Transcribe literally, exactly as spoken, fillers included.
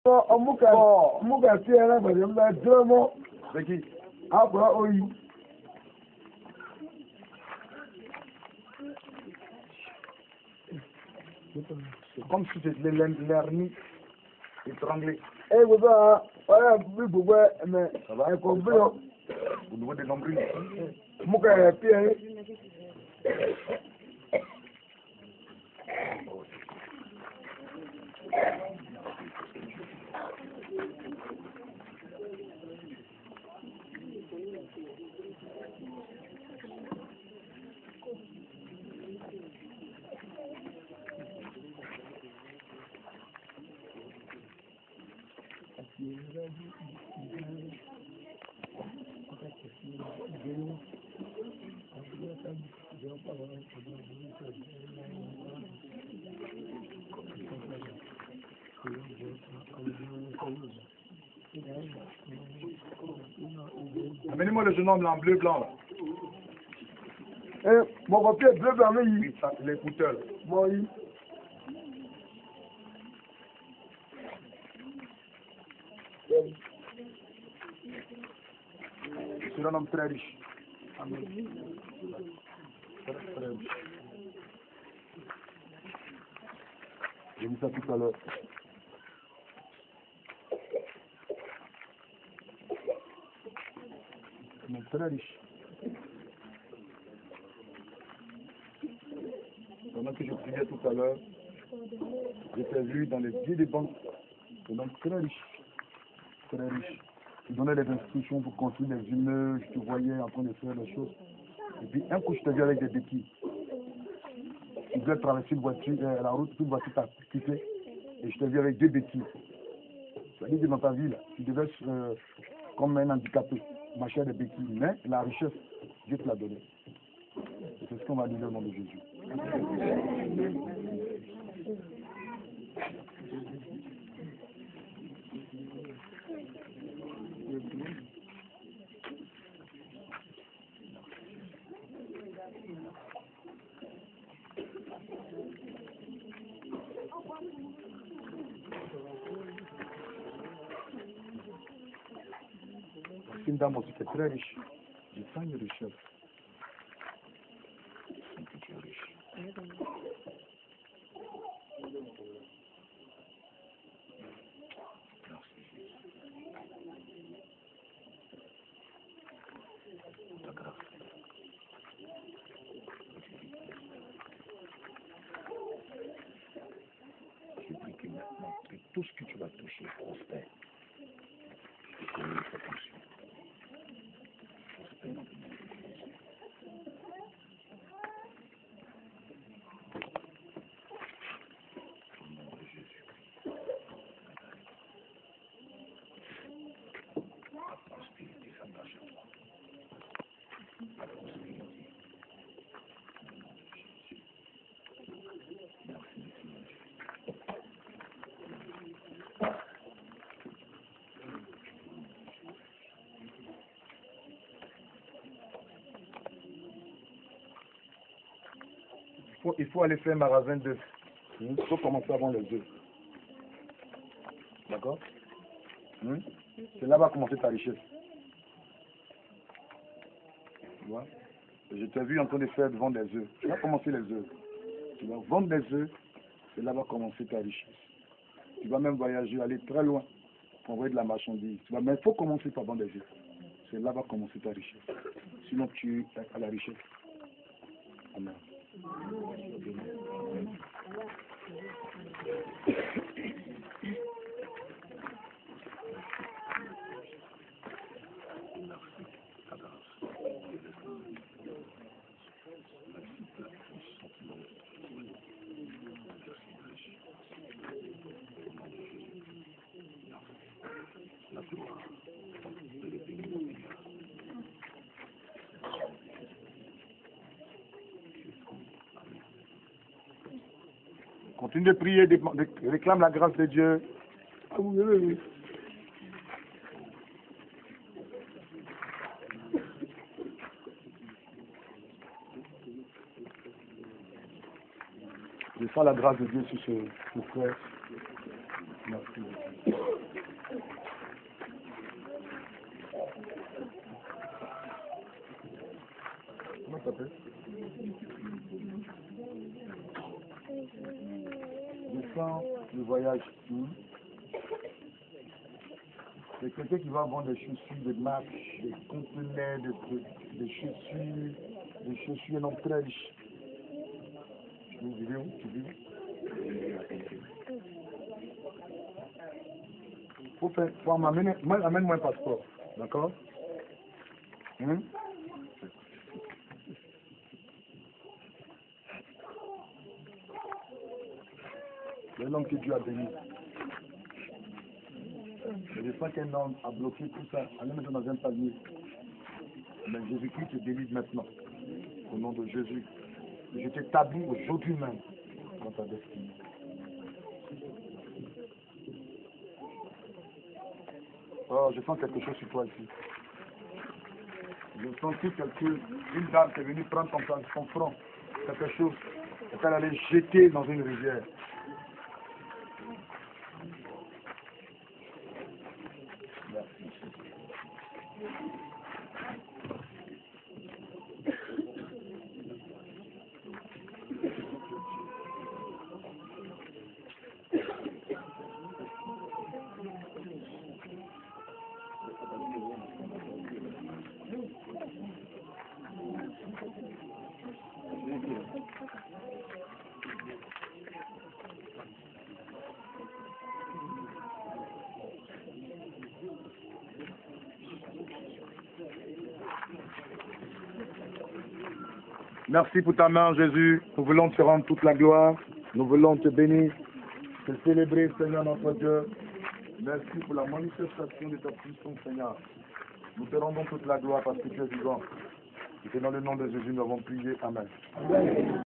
Ọmúkà ọmúkà tí ẹran pẹ̀lú ń bá dúró mọ́. Bẹ́ẹ̀kì. Àpò oyi. Comme si c'était l'hernie étranglée. Ẹ gbogbo ọ̀rẹ́ bí gbogbo ẹ̀mẹ̀ ẹ̀kọ́ bí ọ. Au niveau des nombrils. Ọmúkà ẹ̀ tí ẹ. Amenez-moi le jeune homme là en bleu blanc là. Eh, mon papier bleu blanc, mais il. L'écouteur. Bon, il. C'est un homme très riche. Amen. Très, très riche. J'ai vu ça tout à l'heure. Un homme très riche. Pendant que je priais tout à l'heure, j'étais vu dans les yeux des banques un homme très riche. Très riche. Il donnait des instructions pour construire des immeubles, je te voyais en train de faire des choses. Et puis un coup, je te vu avec des béquilles. Tu devais traverser une voiture, euh, la route, une voiture t'a quitté. Et je te vu avec deux béquilles. Ça veut dire que dans ta vie, là, tu devais, euh, comme un handicapé, marcher à des béquilles. Mais la richesse, Dieu te l'a donnée. Et c'est ce qu'on va dire au nom de Jésus. C'est une dame aussi qui est très riche. Je sens une richesse. Tu es riche. Ta grâce. Je prie que maintenant, que tout ce que tu vas toucher prospère. Je connais ta fonction. Prospère dans le nom de Jésus. Au nom de Jésus. La prospérité s'attache à toi. La prospérité. Au nom de Jésus. Merci, Seigneur Dieu. Il faut, il faut aller faire un magasin d'œufs. Il faut commencer à vendre les œufs. D'accord? Hmm? C'est là va commencer ta richesse. Tu vois? Je t'ai vu en train de faire de vendre des œufs. Tu vas commencer les œufs. Tu vas vendre des œufs. C'est là va commencer ta richesse. Tu vas même voyager, aller très loin pour envoyer de la marchandise. Tu vas, mais il faut commencer par vendre des œufs. C'est là va commencer ta richesse. Sinon tu es à la richesse. Amen. Continue de prier, de, de, réclame la grâce de Dieu. Ah oui, oui, oui. Je sens la grâce de Dieu sur ce, ce frère. Merci. t'appelles? Je sens le voyage. Hmm? C'est quelqu'un qui va vendre des chaussures, des marques, des conteneurs, des trucs, des chaussures, des chaussures, un homme très riche. Tu veux vivre où? Tu vis? Faut faire, faut m'amener, moi, amène-moi un passeport, d'accord? Hum? C'est l'homme que Dieu a béni. Je sens qu'un homme a bloqué tout ça. Allez maintenant dans un panier. Mais Jésus-Christ te délivre maintenant. Au nom de Jésus. Je t'établis aujourd'hui même dans ta destinée. Oh, je sens quelque chose sur toi ici. Je sens que quelque, une dame qui est venue prendre ton, ton front. Quelque chose. Et qu'elle allait jeter dans une rivière. Merci pour ta main, Jésus. Nous voulons te rendre toute la gloire. Nous voulons te bénir, te célébrer, Seigneur notre Dieu. Merci pour la manifestation de ta puissance, Seigneur. Nous te rendons toute la gloire parce que tu es vivant. Et c'est dans le nom de Jésus nous avons prié. Amen. Amen.